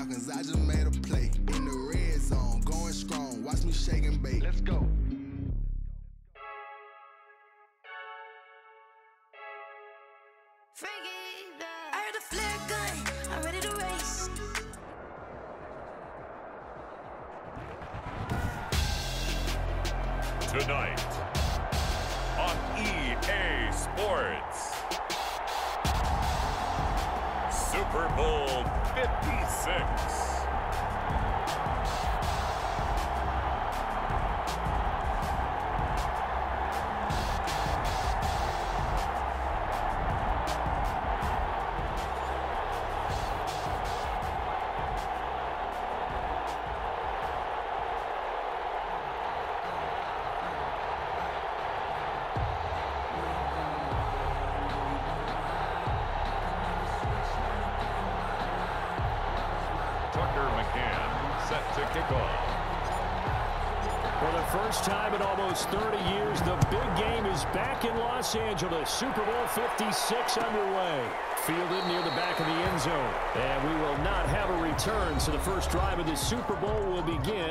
cause I just made a play. In the red zone, going strong. Watch me shake and bake. Let's go. I heard a flare gun, I'm ready to race. Tonight on EA Sports, Super Bowl 56. Set to kick off. For the first time in almost 30 years, the big game is back in Los Angeles. Super Bowl 56 underway. Fielded near the back of the end zone. And we will not have a return, so the first drive of the Super Bowl will begin.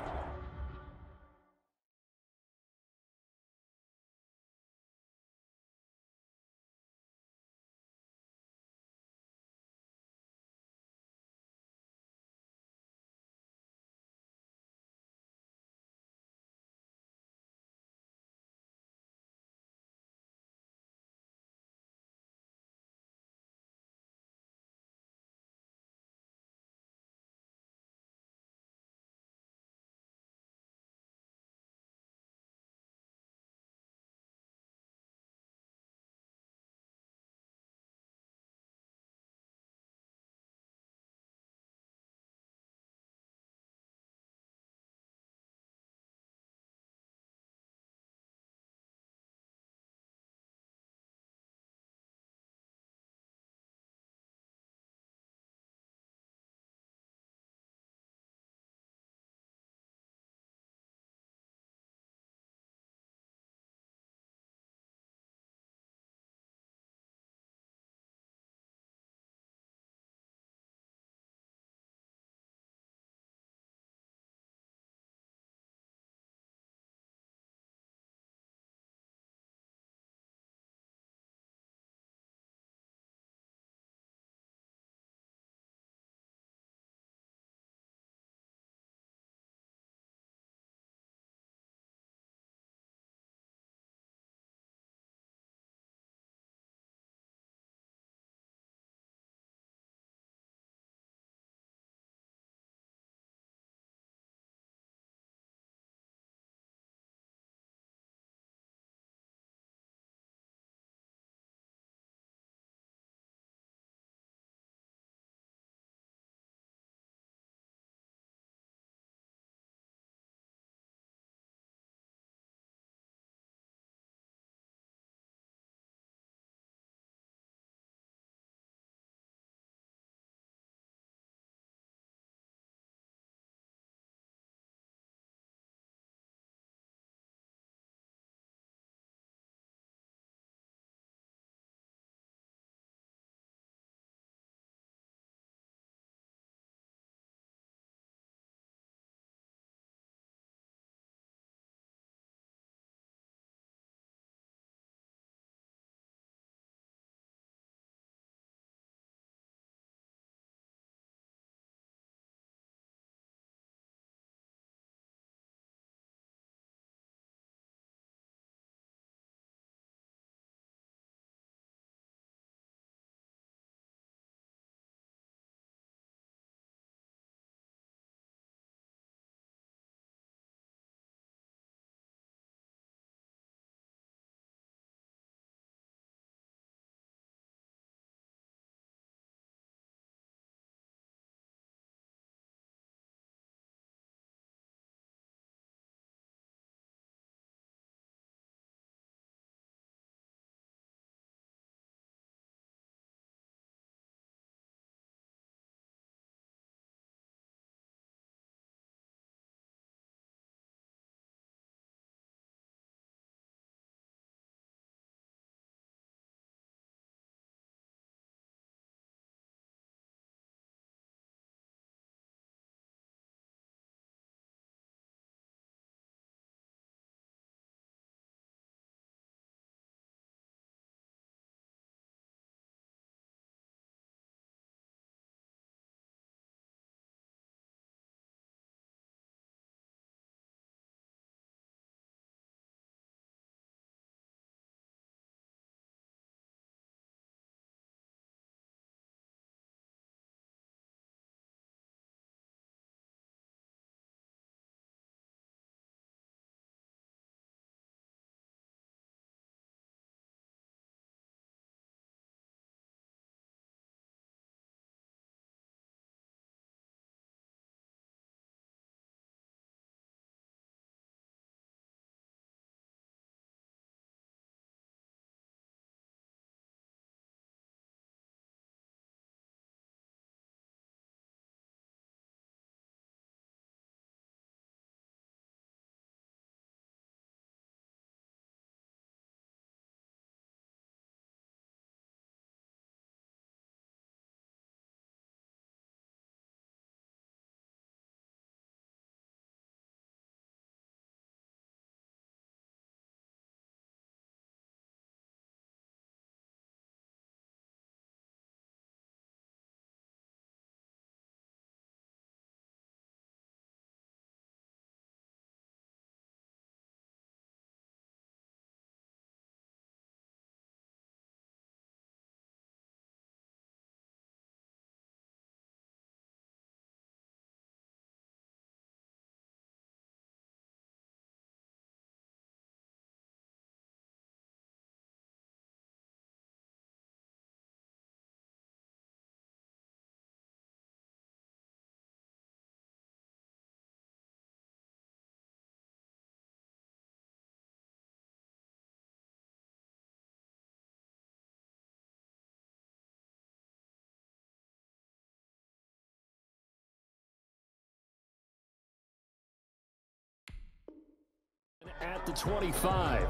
at the 25.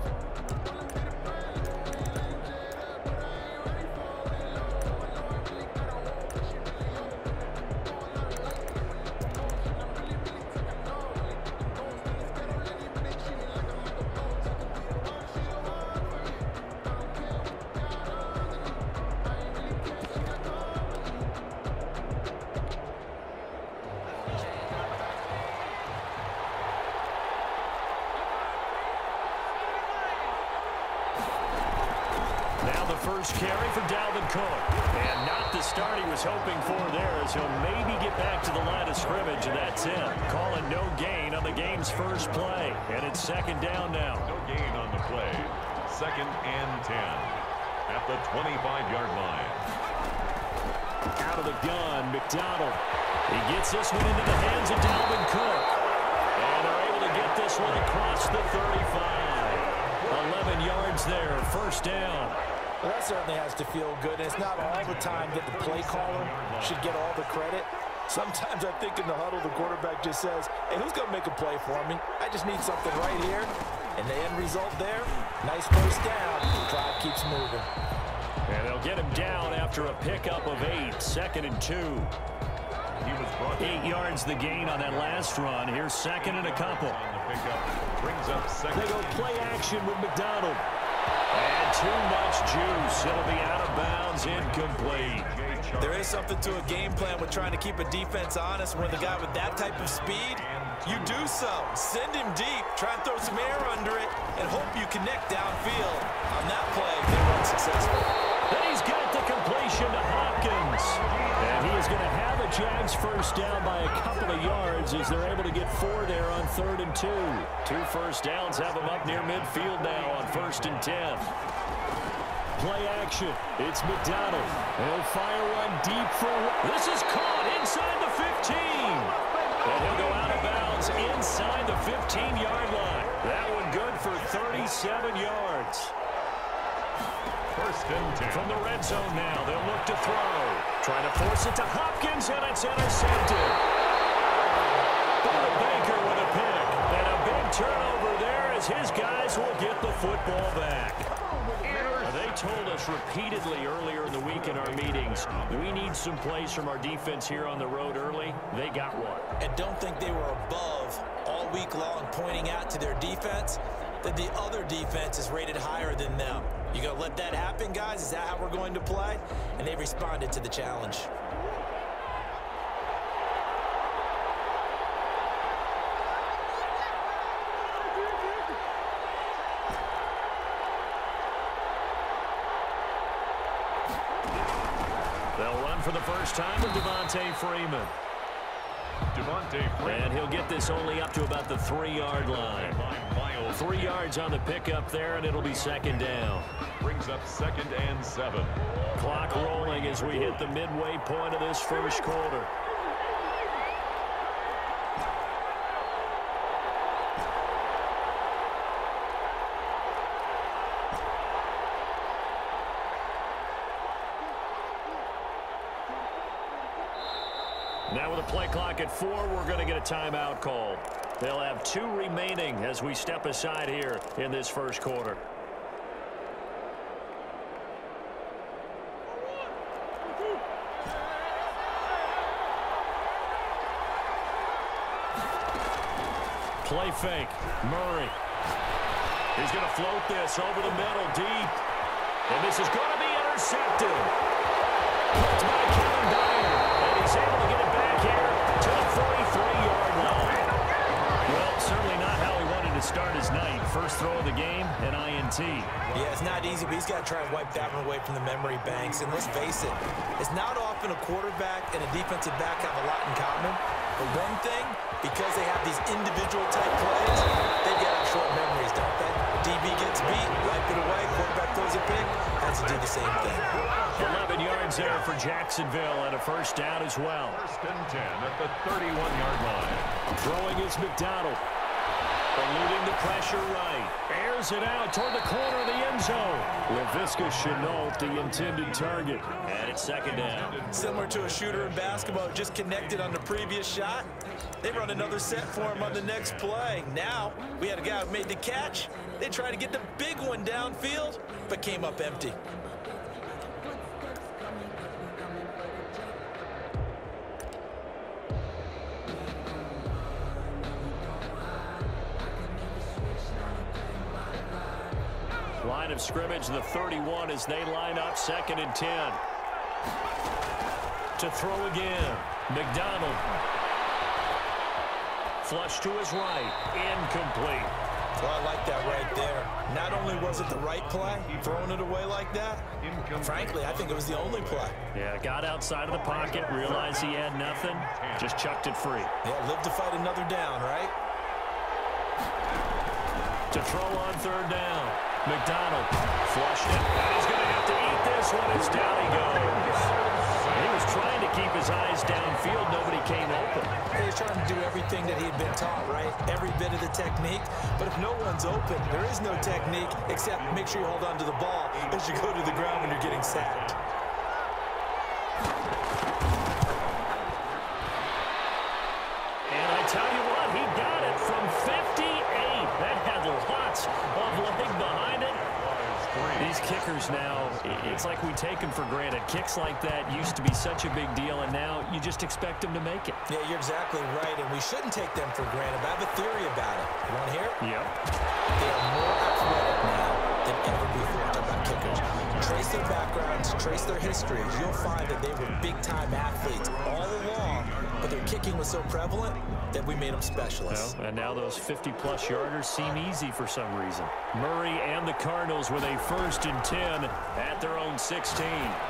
First carry for Dalvin Cook. And not the start he was hoping for there, as he'll maybe get back to the line of scrimmage, and that's it. Calling no gain on the game's first play. And it's second down now. No gain on the play. Second and 10 at the 25-yard line. Out of the gun, McDonald. He gets this one into the hands of Dalvin Cook. And they're able to get this one across the 35. 11 yards there, first down. Well, that certainly has to feel good. And it's not all the time that the play caller should get all the credit. Sometimes I think in the huddle, the quarterback just says, hey, who's going to make a play for me? I just need something right here. And the end result there, nice first down. The drive keeps moving. And they'll get him down after a pickup of 8, second and 2. He was brought 8 yards the gain on that last run. Here's second and a couple. on the pickup. Brings up second. They go play action with McDonald. And too much juice. It'll be out of bounds, incomplete. There is something to a game plan with trying to keep a defense honest. When the guy with that type of speed, you do so. Send him deep, try and throw some air under it, and hope you connect downfield. On that play, they were unsuccessful. Then he's got the completion to Hopkins. And he is going to have a Jags first down by a couple of yards as they're able to get 4 there on 3rd and 2. 2 first downs have them up near midfield now on 1st and 10. Play action. It's McDonald. He'll fire one deep for... This is caught inside the 15. And he'll go out of bounds inside the 15-yard line. That one good for 37 yards. First and 10. From the red zone now, they'll look to throw. Trying to force it to Hopkins, and it's intercepted. Baker with a pick. And a big turnover there as his guys will get the football back. They told us repeatedly earlier in the week in our meetings, we need some plays from our defense here on the road early. They got one. And don't think they were above all week long, pointing out to their defense that the other defense is rated higher than them. You gonna let that happen, guys? Is that how we're going to play? And they responded to the challenge. They'll run for the first time with Devontae Freeman. And he'll get this only up to about the 3-yard line. 3 yards on the pickup there, and it'll be second down. Brings up 2nd and 7. Clock rolling as we hit the midway point of this first quarter. Now with a play clock at 4, we're going to get a timeout call. They'll have 2 remaining as we step aside here in this first quarter. Play fake. Murray. He's going to float this over the middle deep. And this is going to be intercepted. It's by Kevin Dyer. And he's able to get it back here to the 43-yard line. Well, certainly not how he wanted to start his night. First throw of the game, an INT. Yeah, it's not easy, but he's got to try and wipe that one away from the memory banks. And let's face it, it's not often a quarterback and a defensive back have a lot in common. But one thing, because they have these individual type plays, they get out short memories, don't they? DB gets beat, wipe it away, quarterback throws a pick, has to do the same thing. 11 yards there for Jacksonville and a first down as well. 1st and 10 at the 31-yard line. Throwing is McDonald. Eluding the pressure right. Airs it out toward the corner of the end zone. Laviska Shenault, the intended target. And it's second down. Similar to a shooter in basketball, just connected on the previous shot. They run another set for him on the next play. Now, we had a guy who made the catch. They tried to get the big one downfield, but came up empty. Line of scrimmage, the 31, as they line up 2nd and 10. To throw again, McDonald. Flush to his right, incomplete. Well, I like that right there. Not only was it the right play, throwing it away like that, frankly, I think it was the only play. Yeah, got outside of the pocket, realized he had nothing, just chucked it free. Yeah, live to fight another down, right? To throw on 3rd down. McDonald flushed it. He's going to have to eat this one as down he goes. He was trying to keep his eyes downfield. Nobody came open. He was trying to do everything that he had been taught, right? Every bit of the technique. But if no one's open, there is no technique except make sure you hold on to the ball as you go to the ground when you're getting sacked. And I tell you what, he got it from 58. That had lots of leg behind it. These kickers now, it's like we take them for granted. Kicks like that used to be such a big deal, and now you just expect them to make it. Yeah, you're exactly right, and we shouldn't take them for granted. But I have a theory about it. You want to hear it? Yep. They are more athletic now than ever before. Talk about kickers. Trace their backgrounds, trace their histories. You'll find that they were big-time athletes all along, but their kicking was so prevalent that we made them specialists. Well, and now those 50-plus yarders seem easy for some reason. Murray and the Cardinals with a 1st and 10 at their own 16.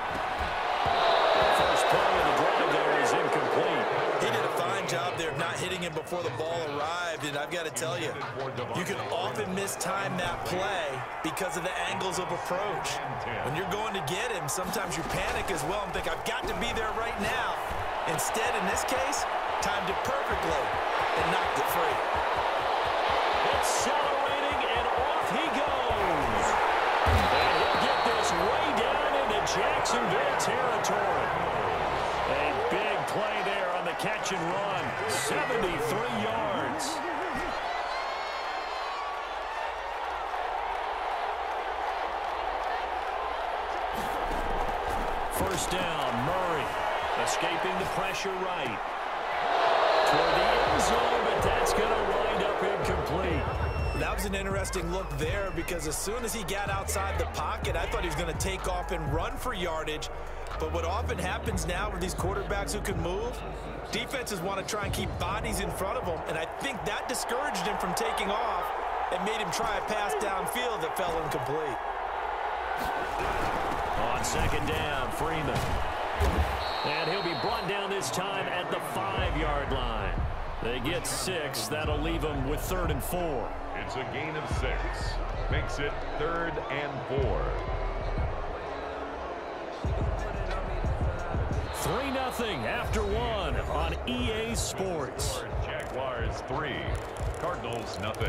First play of the drive there is incomplete. He did a fine job there of not hitting him before the ball arrived, and I've got to tell you, you can often mistime that play because of the angles of approach. When you're going to get him, sometimes you panic as well and think, I've got to be there right now. Instead, in this case, timed it perfectly and knocked it free. Accelerating, and off he goes. And he'll get this way down into Jacksonville territory. A big play there on the catch and run. 73 yards. First down, Murray. Escaping the pressure right. Toward the end zone, but that's going to wind up incomplete. That was an interesting look there because as soon as he got outside the pocket, I thought he was going to take off and run for yardage. But what often happens now with these quarterbacks who can move, defenses want to try and keep bodies in front of them, and I think that discouraged him from taking off and made him try a pass downfield that fell incomplete. On 2nd down, Freeman. And he'll be brought down this time at the 5-yard line. They get 6. That'll leave them with 3rd and 4. It's a gain of 6. Makes it 3rd and 4. 3-0 after 1 on EA Sports. Jaguars 3, Cardinals 0.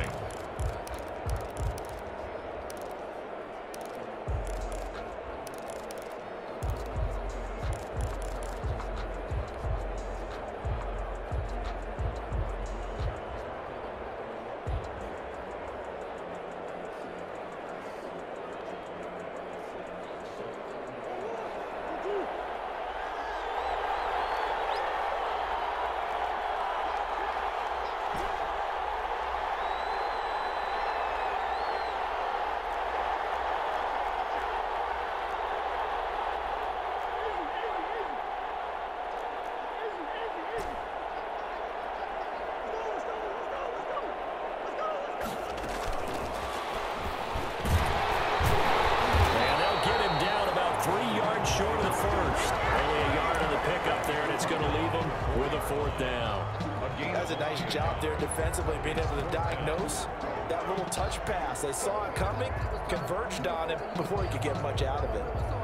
Defensively being able to diagnose that little touch pass. They saw it coming, converged on it before he could get much out of it.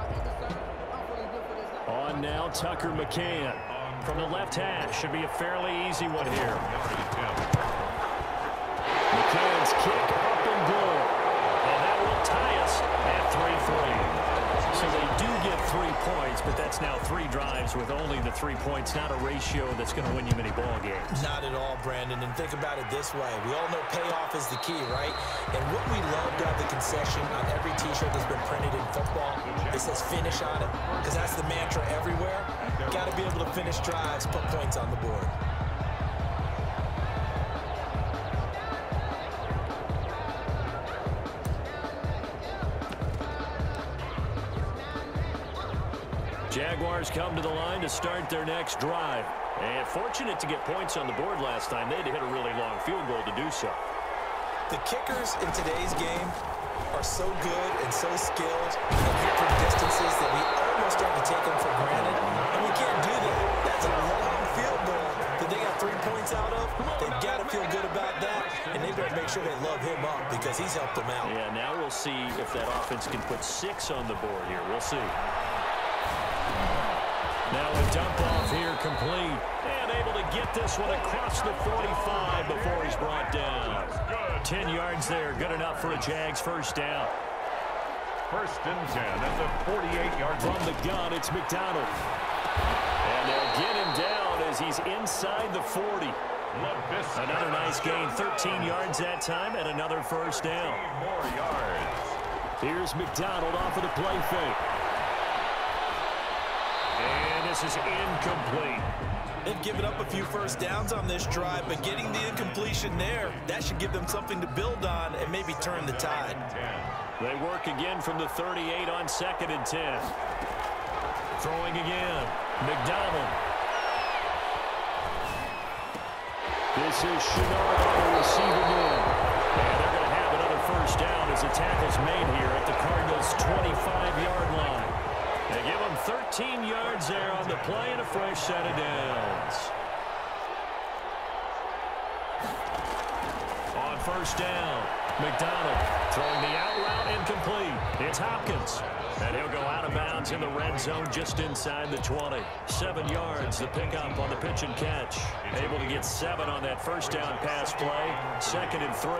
On now, Tucker McCann from the left hash. Should be a fairly easy one here. McCann's kick up and good. And that will tie us at 3-3. So they do get 3 points, but that's now 3 drives with only the 3 points. Not a ratio that's going to win you many ball games. Not at all, Brandon. And think about it this way. We all know payoff is the key, right? And what we love to have the concession on every T-shirt that's been printed in football, it says finish on it, because that's the mantra everywhere. Got to be able to finish drives, put points on the board. Jaguars come to the line to start their next drive. And fortunate to get points on the board last time. They had to hit a really long field goal to do so. The kickers in today's game are so good and so skilled and hit from distances that we almost start to take them for granted. And we can't do that. That's a long field goal that they got 3 points out of. They've got to feel good about that. And they better make sure they love him up because he's helped them out. Yeah, now we'll see if that offense can put 6 on the board here. We'll see. Now a dump off here complete. And able to get this one across the 45 before he's brought down. 10 yards there. Good enough for a Jags first down. First and 10 at the 48-yard line. From the gun, it's McDonald. And they'll get him down as he's inside the 40. Another nice gain. 13 yards that time and another first down. More yards. Here's McDonald off of the play fake. And this is incomplete. They've given up a few first downs on this drive, but getting the incompletion there, that should give them something to build on and maybe turn the tide. They work again from the 38 on 2nd and 10. Throwing again. McDonald. This is Chenard on the receiving end. And they're going to have another first down as the tackle's made here at the Cardinals' 25-yard line. They give him 13 yards there on the play and a fresh set of downs. On first down, McDonald throwing the out route incomplete. It's Hopkins. And he'll go out of bounds in the red zone just inside the 20. 7 yards, the pickup on the pitch and catch. Able to get 7 on that first down pass play. 2nd and 3.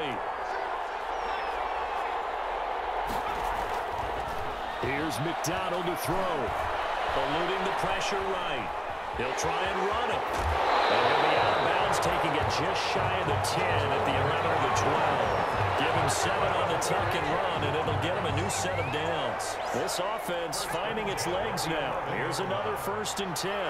Here's McDonald to throw. Eluding the pressure right. He'll try and run it. And he'll be out of bounds, taking it just shy of the 10 at the 11 or the 12. Give him 7 on the tuck and run, and it'll get him a new set of downs. This offense finding its legs now. Here's another 1st and 10.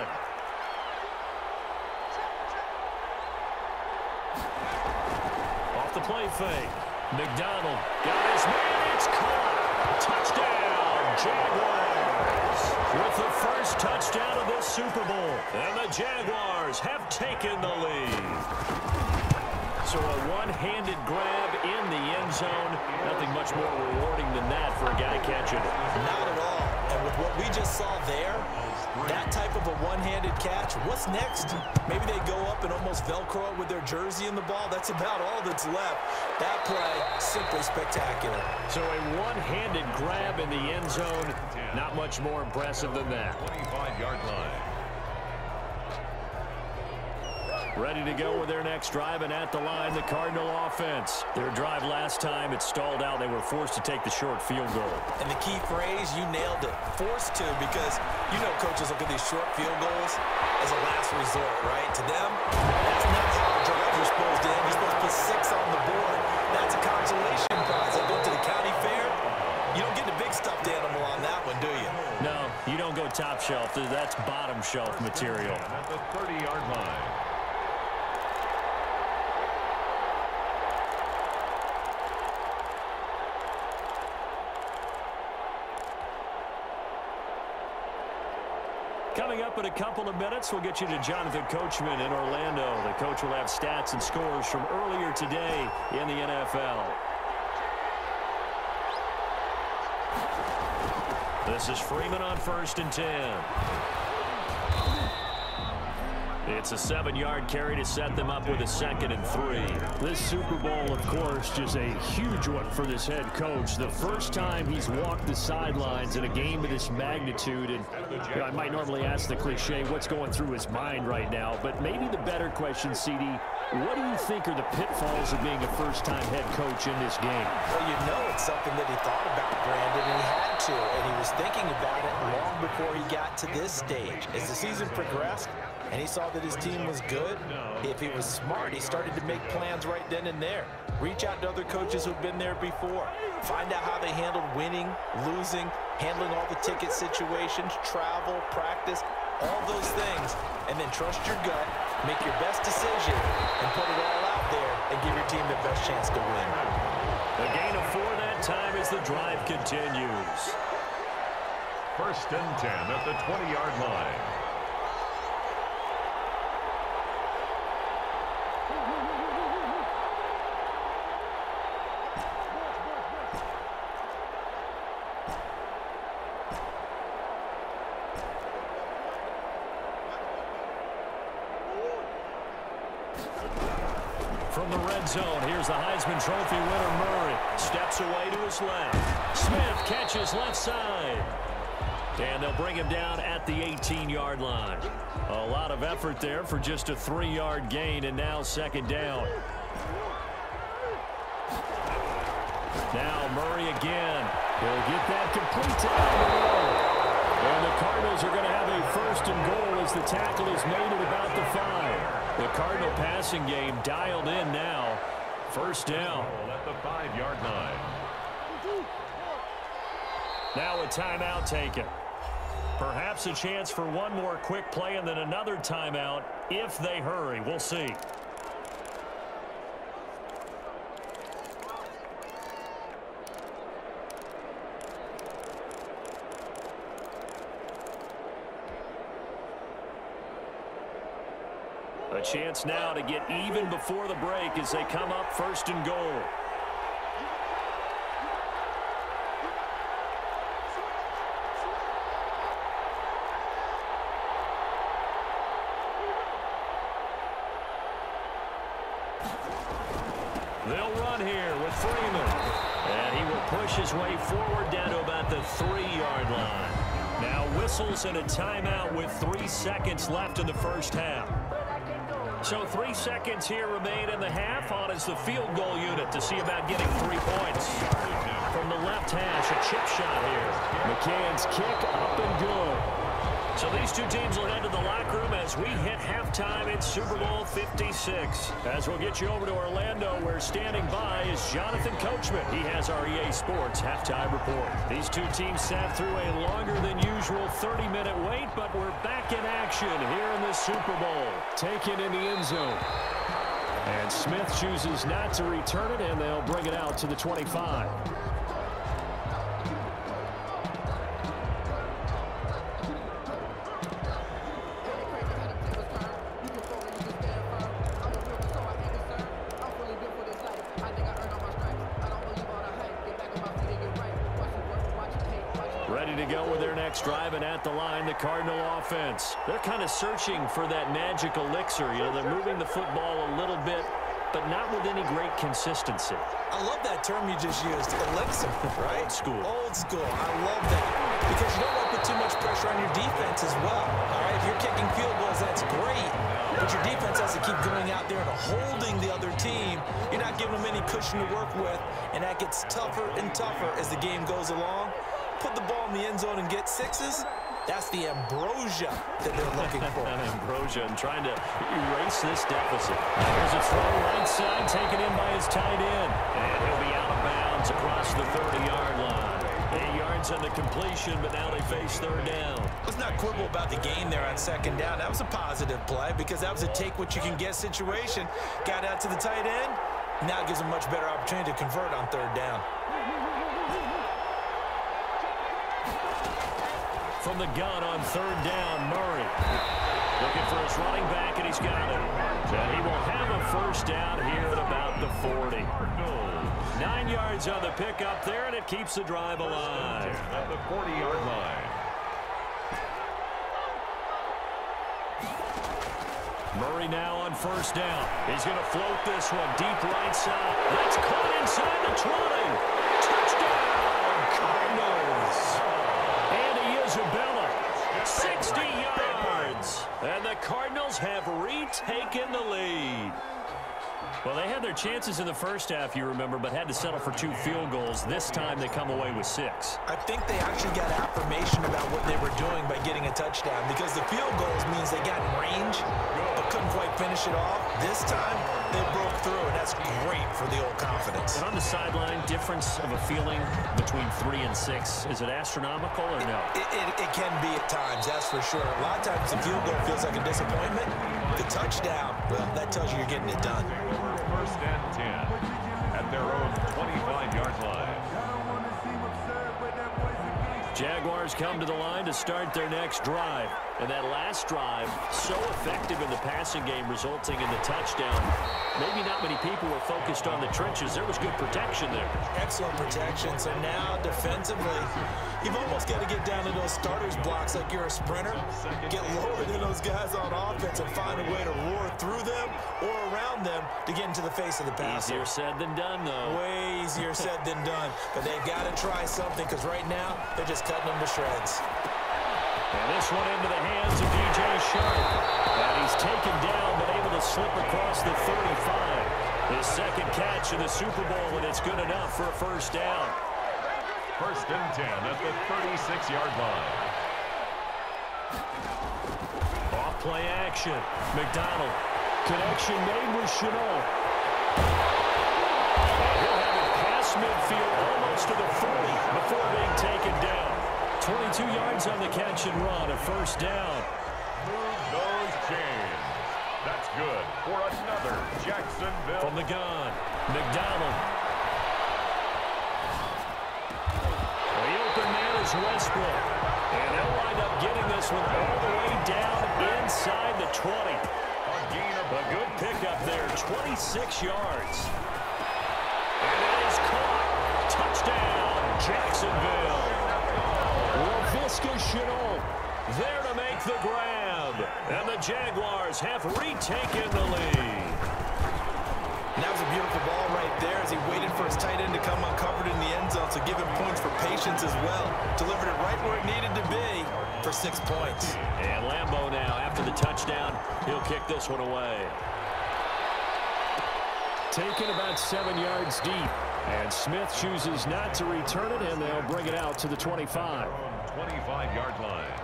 Off the play fake. McDonald got his man. It's caught. Touchdown, Jaguars. With the first touchdown of this Super Bowl. And the Jaguars have taken the lead. So a one-handed grab in the end zone. Nothing much more rewarding than that for a guy catching it. Not at all. And with what we just saw there, that type of a one-handed catch, what's next? Maybe they go up and almost Velcro it with their jersey in the ball. That's about all that's left. That play, simply spectacular. So a one-handed grab in the end zone. Not much more impressive than that. 25-yard line. Ready to go with their next drive, and at the line, the Cardinal offense. Their drive last time, it stalled out. They were forced to take the short field goal. And the key phrase, you nailed it. Forced to, because you know coaches look at these short field goals as a last resort, right? To them, that's not how drives are supposed to end. You're supposed to put 6 on the board. That's a consolation prize. They go to the county fair. You don't get the big stuffed animal on that one, do you? No, you don't go top shelf. That's bottom shelf material. At the 30-yard line. Coming up in a couple of minutes, we'll get you to Jonathan Coachman in Orlando. The coach will have stats and scores from earlier today in the NFL. This is Freeman on 1st and 10. It's a 7-yard carry to set them up with a 2nd and 3. This Super Bowl, of course, just a huge one for this head coach. The first time he's walked the sidelines in a game of this magnitude. And you know, I might normally ask the cliche, what's going through his mind right now? But maybe the better question, CD, what do you think are the pitfalls of being a first-time head coach in this game? Well, you know it's something that he thought about, Brandon, and he had to. And he was thinking about it long before he got to this stage. As the season progressed, and he saw that his team was good, if he was smart, he started to make plans right then and there. Reach out to other coaches who've been there before. Find out how they handled winning, losing, handling all the ticket situations, travel, practice, all those things. And then trust your gut, make your best decision, and put it all out there and give your team the best chance to win. A gain of 4 that time as the drive continues. 1st and 10 at the 20-yard line. From the red zone, here's the Heisman Trophy winner, Murray. Steps away to his left. Smith catches left side. And they'll bring him down at the 18-yard line. A lot of effort there for just a 3-yard gain, and now 2nd down. Now Murray again. He'll get that complete to Alvarado. And the Cardinals are going to have a 1st and goal as the tackle is made at about the 5. The Cardinal passing game dialed in now. 1st down. At the 5-yard line. Now a timeout taken. Perhaps a chance for one more quick play and then another timeout if they hurry. We'll see. A chance now to get even before the break as they come up 1st and goal. They'll run here with Freeman. And he will push his way forward down to about the 3-yard line. Now whistles and a timeout with 3 seconds left in the 1st half. So 3 seconds here remain in the half. On is the field goal unit to see about getting 3 points. From the left hash, a chip shot here. McCann's kick up and good. So these two teams will head to the locker room as we hit halftime in Super Bowl 56. As we'll get you over to Orlando, where standing by is Jonathan Coachman. He has our EA Sports halftime report. These two teams sat through a longer than usual 30-minute wait, but we're back in action here in the Super Bowl. Taken in the end zone. And Smith chooses not to return it, and they'll bring it out to the 25. Ready to go with their next drive, and at the line, the Cardinal offense. They're kind of searching for that magic elixir. You know, they're moving the football a little bit, but not with any great consistency. I love that term you just used, elixir, right? Old school. Old school. I love that. Because you don't want to put too much pressure on your defense as well. All right, if you're kicking field goals, that's great. But your defense has to keep going out there and holding the other team. You're not giving them any cushion to work with, and that gets tougher and tougher as the game goes along. Put the ball in the end zone and get 6s. That's the ambrosia that they're looking for. Ambrosia and trying to erase this deficit. There's a throw right side taken in by his tight end. And he'll be out of bounds across the 30-yard line. 8 yards on the completion, but now they face 3rd down. Let's not quibble about the gain there on 2nd down. That was a positive play because that was a take-what-you-can-get situation. Got out to the tight end. Now it gives them a much better opportunity to convert on 3rd down. From the gun on 3rd down, Murray. Looking for his running back, and he's got it. And he will have a 1st down here at about the 40. 9 yards on the pickup there, and it keeps the drive alive. At the 40-yard line. Murray now on first down. He's going to float this one deep right side. That's caught inside the 20. Touchdown, Cardinals. And Isabella, 60 yards. And the Cardinals have retaken the lead. Well, they had their chances in the first half, you remember, but had to settle for 2 field goals. This time they come away with 6. I think they actually got affirmation about what they were doing by getting a touchdown, because the field goals means they got in range but couldn't quite finish it off. This time they broke through, and that's great for the old confidence. And on the sideline, difference of a feeling between 3 and 6, is it astronomical or no? It can be at times, that's for sure. A lot of times the field goal feels like a disappointment. The touchdown, well, that tells you you're getting it done. First and 10 at their own 25-yard line. Jaguars come to the line to start their next drive. And that last drive, so effective in the passing game, resulting in the touchdown. Maybe not many people were focused on the trenches. There was good protection there. Excellent protection. So now, defensively, you've almost got to get down to those starters blocks like you're a sprinter. Get lower than those guys on offense and find a way to roar through them or around them to get into the face of the passer. Easier said than done, though. Way easier said than done. But they've got to try something, because right now, they're just cutting them to shreds. And this one into the hands of DJ Sharp. And he's taken down, but able to slip across the 35. His second catch in the Super Bowl, and it's good enough for a first down. First and 10 at the 36-yard line. Off-play action. McDonald. Connection made with Chenault. And he'll have it past midfield almost to the 40 before being taken down. 22 yards on the catch and run, a first down. Move those chains. That's good for another Jacksonville. From the gun, McDonald. The open man is Westbrook. And they'll wind up getting this one all the way down inside the 20. A good pickup there, 26 yards. And it is caught. Touchdown, Jacksonville. Laviska Shenault there to make the grab. And the Jaguars have retaken the lead. And that was a beautiful ball right there as he waited for his tight end to come uncovered in the end zone, so give him points for patience as well. Delivered it right where it needed to be for 6 points. And Lambeau now, after the touchdown, he'll kick this one away. Taken about 7 yards deep. And Smith chooses not to return it, and they'll bring it out to the 25. 25-yard line.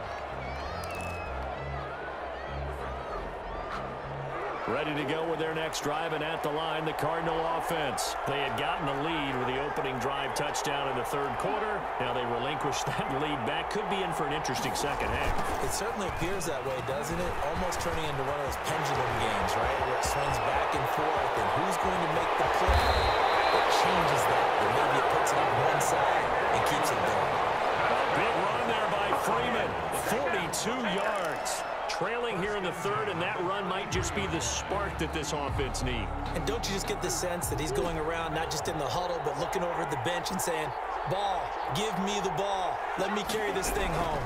Ready to go with their next drive, and at the line, the Cardinal offense. They had gotten the lead with the opening drive touchdown in the third quarter. Now they relinquish that lead back. Could be in for an interesting second half. It certainly appears that way, doesn't it? Almost turning into one of those pendulum games, right? Where it swings back and forth, and who's going to make the play that changes that? Or maybe it puts it on one side and keeps it going. A big run there by Freeman. 42 yards. Trailing here in the third, and that run might just be the spark that this offense needs. And don't you just get the sense that he's going around not just in the huddle, but looking over at the bench and saying, ball, give me the ball. Let me carry this thing home.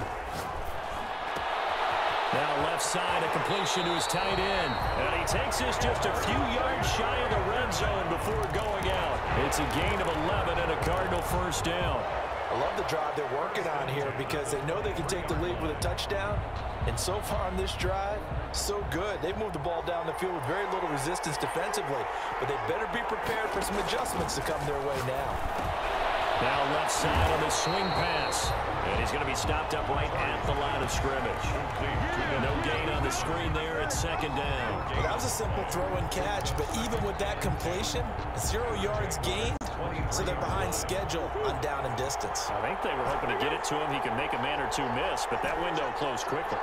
Now left side, a completion to his tight end. And he takes this just a few yards shy of the red zone before going out. It's a gain of 11 and a Cardinal first down. I love the drive they're working on here because they know they can take the lead with a touchdown. And so far on this drive, so good. They've moved the ball down the field with very little resistance defensively. But they better be prepared for some adjustments to come their way now. Now left side on the swing pass. And he's going to be stopped up right at the line of scrimmage. No gain on the screen there. It's second down. Well, that was a simple throw and catch. But even with that completion, 0 yards gained. So they're behind schedule on down and distance. I think they were hoping to get it to him. He could make a man or two miss, but that window closed quickly.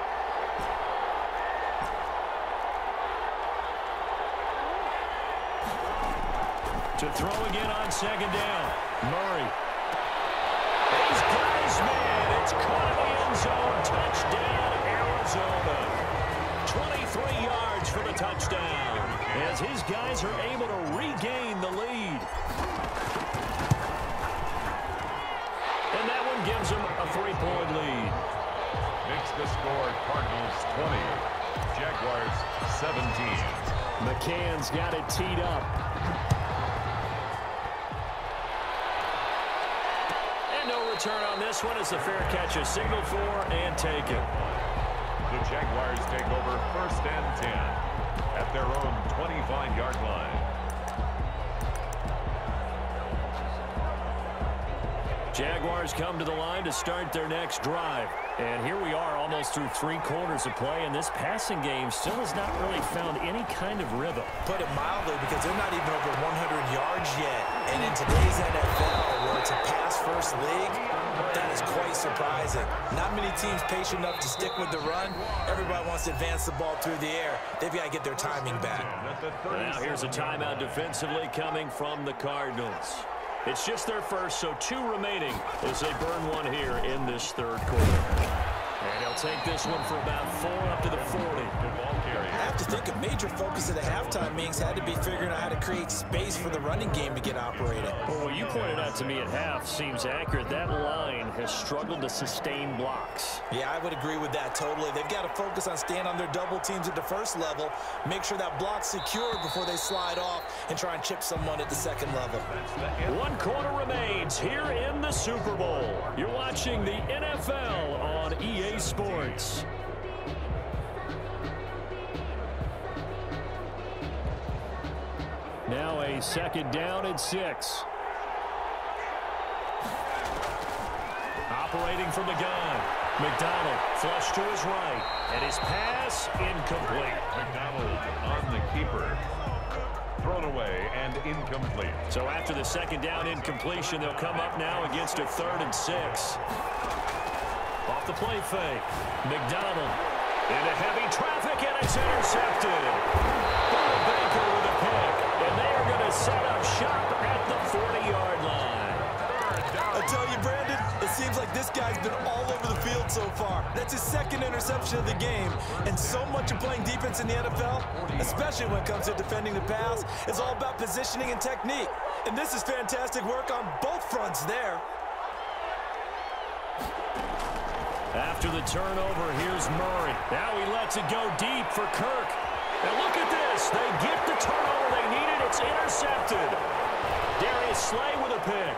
To throw again on second down. Murray. He's got his man. It's caught in the end zone. Touchdown, Arizona. 23 yards for the touchdown as his guys are able to regain the lead. And that one gives them a 3-point lead. Makes the score Cardinals 20, Jaguars 17. McCann's got it teed up. And no return on this one as the fair catch is signaled for and taken. The Jaguars take over 1st and 10 at their own 25-yard line. Jaguars come to the line to start their next drive. And here we are almost through 3 quarters of play, and this passing game still has not really found any kind of rhythm. Put it mildly, because they're not even over 100 yards yet. And in today's NFL, where it's a pass-first league, that is quite surprising. Not many teams patient enough to stick with the run. Everybody wants to advance the ball through the air. They've got to get their timing back. Now here's a timeout defensively coming from the Cardinals. It's just their first, so 2 remaining as they burn one here in this 3rd quarter. And he'll take this one for about 4 up to the 40. I have to think a major focus at the halftime meetings had to be figuring out how to create space for the running game to get operating. Well, what you pointed out to me at half seems accurate. That line has struggled to sustain blocks. Yeah, I would agree with that totally. They've got to focus on staying on their double teams at the first level, make sure that block's secured before they slide off and try and chip someone at the second level. 1 quarter remains here in the Super Bowl. You're watching the NFL on EA Sports. Now a 2nd down and 6. Operating from the gun. McDonald flush to his right. And his pass incomplete. McDonald on the keeper. Thrown away and incomplete. So after the 2nd down incompletion, they'll come up now against a 3rd and 6. Off the play fake. McDonald into heavy traffic, and it's intercepted. Baker with a pick, and they are going to set up shop at the 40-yard line. I tell you, Brandon, it seems like this guy's been all over the field so far. That's his 2nd interception of the game. And so much of playing defense in the NFL, especially when it comes to defending the pass, is all about positioning and technique. And this is fantastic work on both fronts there. After the turnover, here's Murray. Now he lets it go deep for Kirk. And look at this. They get the turnover they needed. It's intercepted. Darius Slay with a pick.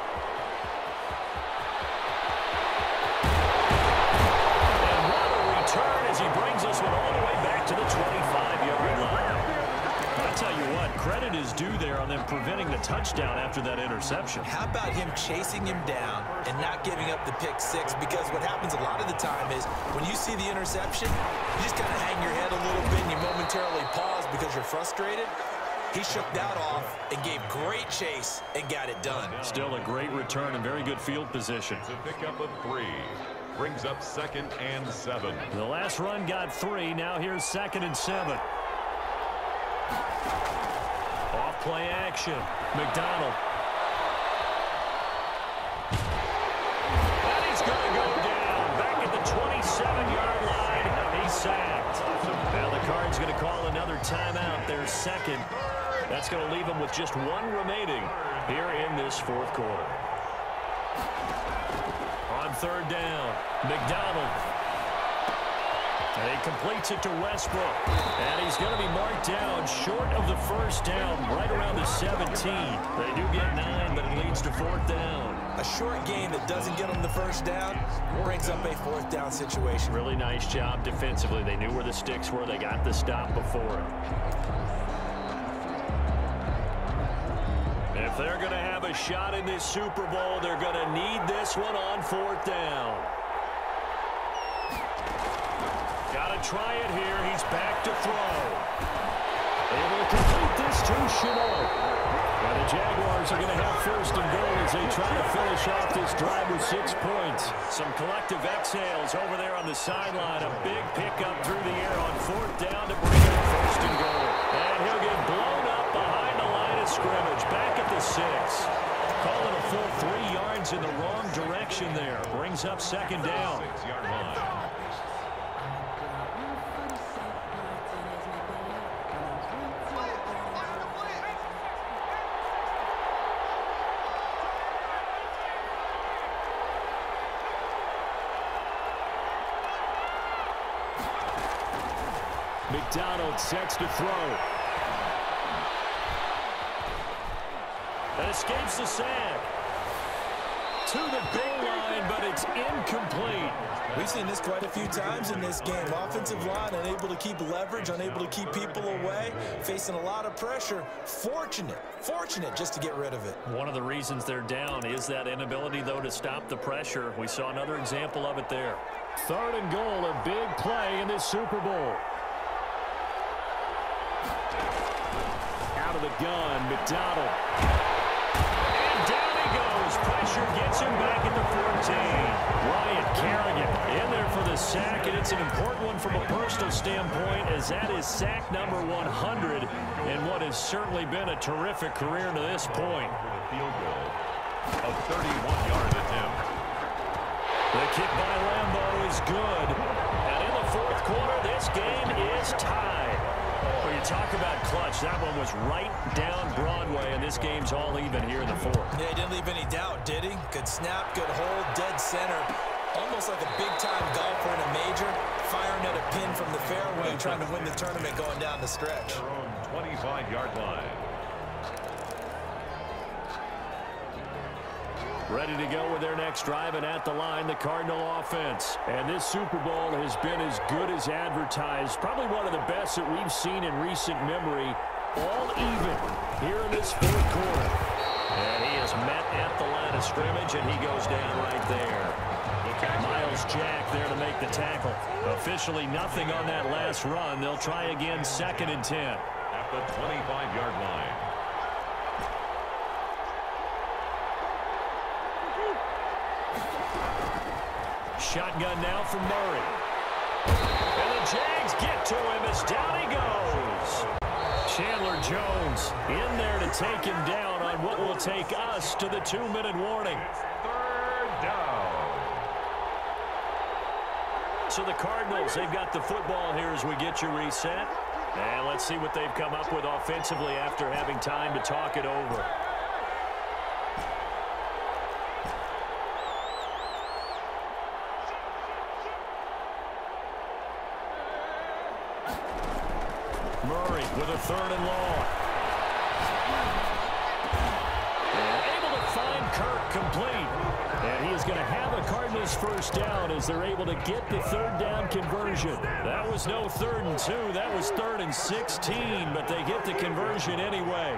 And what a return as he brings this one all the way back to the 25-yard line. I tell you what, credit is due there on them preventing the touchdown after that interception. How about him chasing him down and not giving up the pick 6? Because what happens a lot of the time is when you see the interception, you just kind of hang your head a little bit and you momentarily pause because you're frustrated. He shook that off and gave great chase and got it done. Still a great return and very good field position. To pick up a 3. Brings up 2nd and 7. The last run got 3. Now here's 2nd and 7. Off play action. McDonald. And he's going to go down. Back at the 27-yard line. He's sacked. Now the Cards going to call another timeout. Their 2nd. That's going to leave them with just 1 remaining here in this 4th quarter. On 3rd down, McDonald. And he completes it to Westbrook. And he's going to be marked down short of the 1st down, right around the 17. They do get 9, but it leads to 4th down. A short gain that doesn't get them the 1st down brings up a 4th down situation. Really nice job defensively. They knew where the sticks were. They got the stop before it. If they're going to have a shot in this Super Bowl, they're going to need this one on 4th down. Got to try it here. He's back to throw. Able to complete this to Chenault. And the Jaguars are going to have 1st and goal as they try to finish off this drive with 6 points. Some collective exhales over there on the sideline. A big pickup through the air on 4th down to bring it 1st and goal. And he'll get blown up behind the line of scrimmage. Back at the 6. Calling a full 3 yards in the wrong direction there. Brings up 2nd down. 6-yard line. McDonald sets to throw. That escapes the sack. To the goal line, but it's incomplete. We've seen this quite a few times in this game. Offensive line unable to keep leverage, unable to keep people away, facing a lot of pressure. Fortunate just to get rid of it. One of the reasons they're down is that inability, though, to stop the pressure. We saw another example of it there. 3rd and goal, a big play in this Super Bowl. Out of the gun, McDonald. And down he goes. Pressure gets him back at the 14. Ryan Kerrigan in there for the sack, and it's an important one from a personal standpoint, as that is sack number 100 in what has certainly been a terrific career to this point. With a field goal of 31-yard attempt. The kick by Lambo is good. And in the 4th quarter, this game is tied. When you talk about clutch, that one was right down Broadway, and this game's all even here in the 4th. Yeah, he didn't leave any doubt, did he? Good snap, good hold, dead center. Almost like a big-time golfer in a major, firing at a pin from the fairway, trying to win the tournament going down the stretch. Their own 25-yard line. Ready to go with their next drive, and at the line, the Cardinal offense. And this Super Bowl has been as good as advertised. Probably one of the best that we've seen in recent memory. All even here in this 4th quarter. And he is met at the line of scrimmage, and he goes down right there. Miles Jack there to make the tackle. Officially nothing on that last run. They'll try again, 2nd and 10. At the 25-yard line. Shotgun now from Murray. And the Jags get to him as down he goes. Chandler Jones in there to take him down on what will take us to the 2-minute warning. 3rd down. So the Cardinals, they've got the football here as we get you reset. And let's see what they've come up with offensively after having time to talk it over. Murray with a 3rd and long. And able to find Kirk complete. And he is going to have a Cardinals 1st down as they're able to get the 3rd down conversion. That was no 3rd and 2. That was 3rd and 16, but they get the conversion anyway.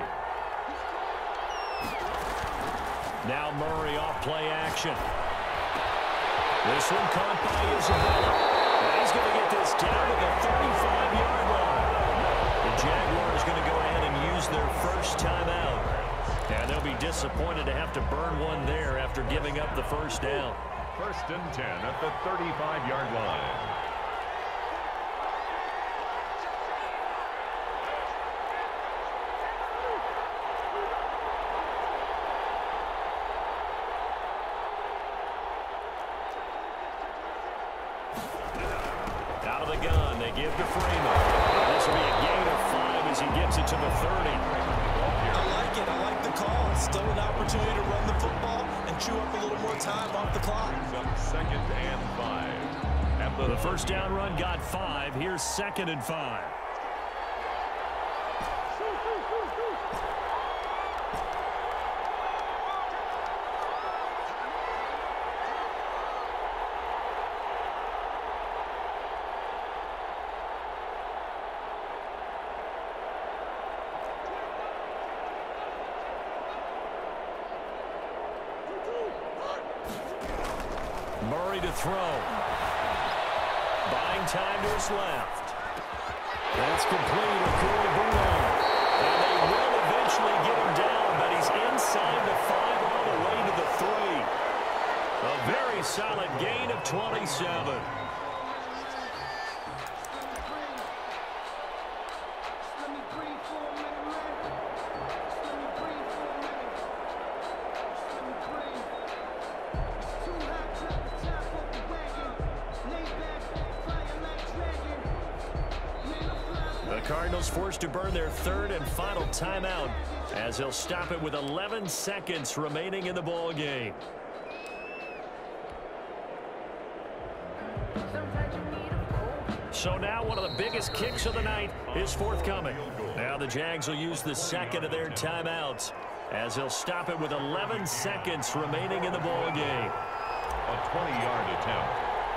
Now Murray off play action. This one caught by Isabella. And he's going to get this down to the 35-yard line. The Jaguars going to go ahead and use their 1st timeout. And they'll be disappointed to have to burn one there after giving up the 1st down. 1st and 10 at the 35-yard line. Out of the gun, they give to Freeman. This will be a gain of 5 as he gets it to the 30. I like the call. Still an opportunity to run the football and chew up a little more time off the clock. 2nd and 5. At The 1st down run got 5. Here's 2nd and 5. Murray to throw. Buying time to his left. That's complete. And they will eventually get him down, but he's inside the 5 all the way to the 3. A very solid gain of 27. Cardinals forced to burn their 3rd and final timeout as they'll stop it with 11 seconds remaining in the ball game. So now one of the biggest kicks of the night is forthcoming. Now the Jags will use the second of their timeouts as they'll stop it with 11 seconds remaining in the ball game. A 20-yard attempt.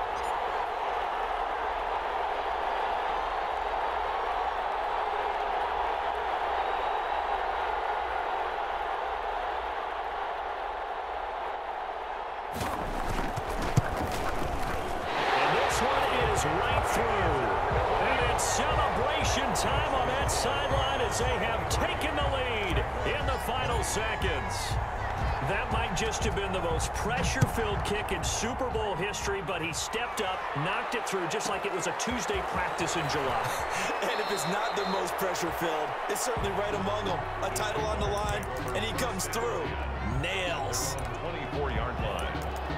Right through. And it's celebration time on that sideline as they have taken the lead in the final seconds. That might just have been the most pressure-filled kick in Super Bowl history, but he stepped up, knocked it through just like it was a Tuesday practice in July. And if it's not the most pressure-filled, it's certainly right among them. A title on the line, and he comes through. Nails. 24-yard line.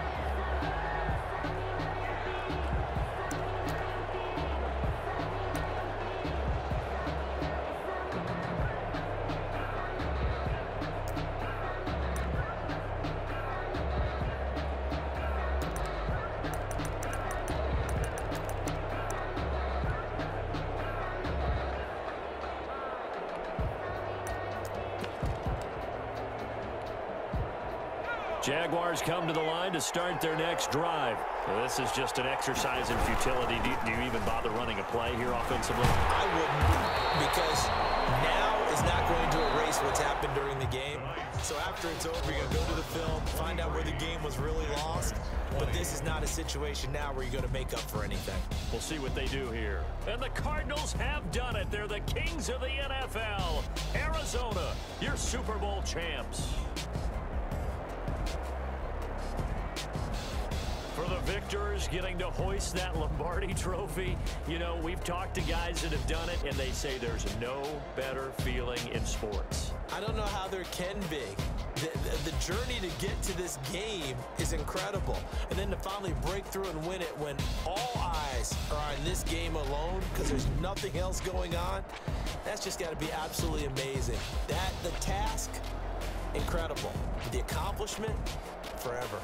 Jaguars come to the line to start their next drive. Well, this is just an exercise in futility. Do you even bother running a play here offensively? I wouldn't, because now is not going to erase what's happened during the game. So after it's over, you're going to go to the film, find out where the game was really lost. But this is not a situation now where you're going to make up for anything. We'll see what they do here. And the Cardinals have done it. They're the kings of the NFL. Arizona, your Super Bowl champs. For the victors, getting to hoist that Lombardi trophy, you know, we've talked to guys that have done it, and they say there's no better feeling in sports. I don't know how there can be. The journey to get to this game is incredible. And then to finally break through and win it when all eyes are on this game alone because there's nothing else going on, that's just got to be absolutely amazing. The task, incredible. The accomplishment, forever.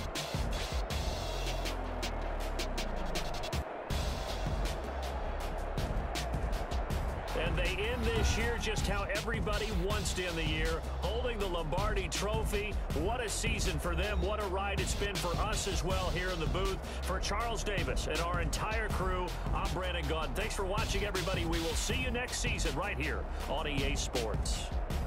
And they end this year just how everybody wants to end the year, holding the Lombardi trophy. What a season for them. What a ride it's been for us as well here in the booth. For Charles Davis and our entire crew, I'm Brandon Gaudin. Thanks for watching, everybody. We will see you next season right here on EA Sports.